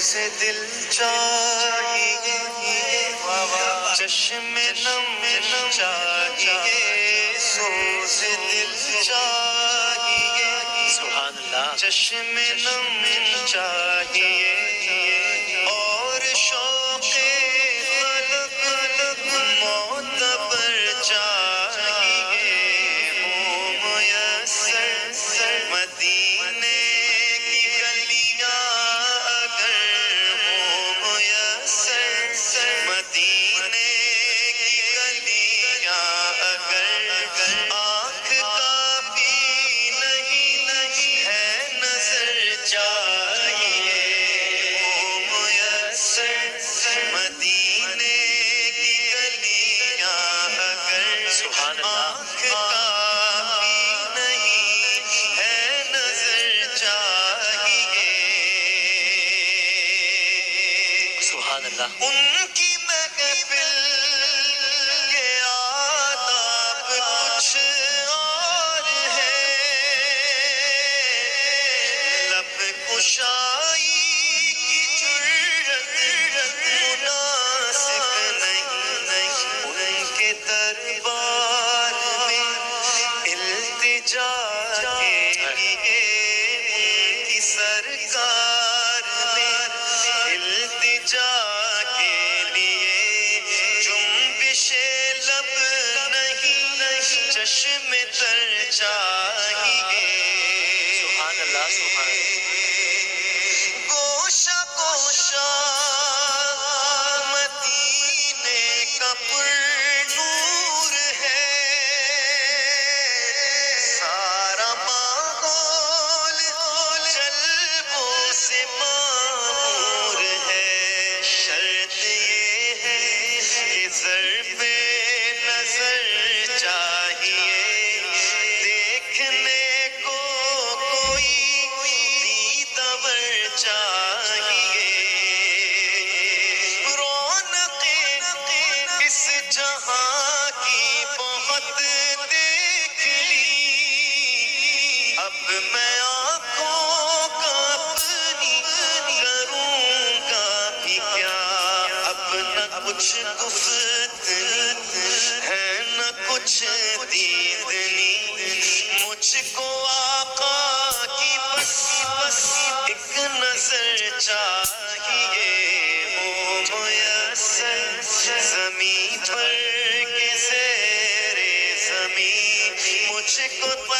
سے دل چاہیے، چشم نم چاہیے، سوز دل چاہیے، سبحان اللہ، چشم نم چاہیے، اور شوق طلب معتبر چاہیے، ہو میسر مدینے کی گلیاں اگر ہو میسر، مدینے کی گلیاں اگر آنکھ کافی نہیں ہے نظر چاہیے، ہو میسر مدینے کی گلیاں اگر سبحان اللہ، آنکھ کافی نہیں ہے نظر چاہیے، سبحان اللہ، ان کی محفل کے آداب کچھ اور ہے، لب کشائی کی جرت مناسب نہیں، ان کے دربار میں التجا کے لیے، ان کی سرکار میں التجا کے لیے جنبش لب نہیں، چشم تر چاہیے، سبحان اللہ، سبحان اللہ، گوشہ گوشہ مدینے کا پر نور ہے، سارا ماحول جلووں سے معمور ہے، شرط یہ ہے کہ ضرب نظر چاہیے، دیکھنے کو کوئی دیدور چاہیے، رونق اس جہاں کی بہت دیکھ لی، اب میں آنکھوں کا اپنی کروں گا بھی کیا، اب نہ کچھ گفتنی ہے نہ کچھ دیدنی، مجھ کو آقا کی بس ایک نظر چاہیے، ہو میسر زمین پر کہ زیر زمین، مجھ کو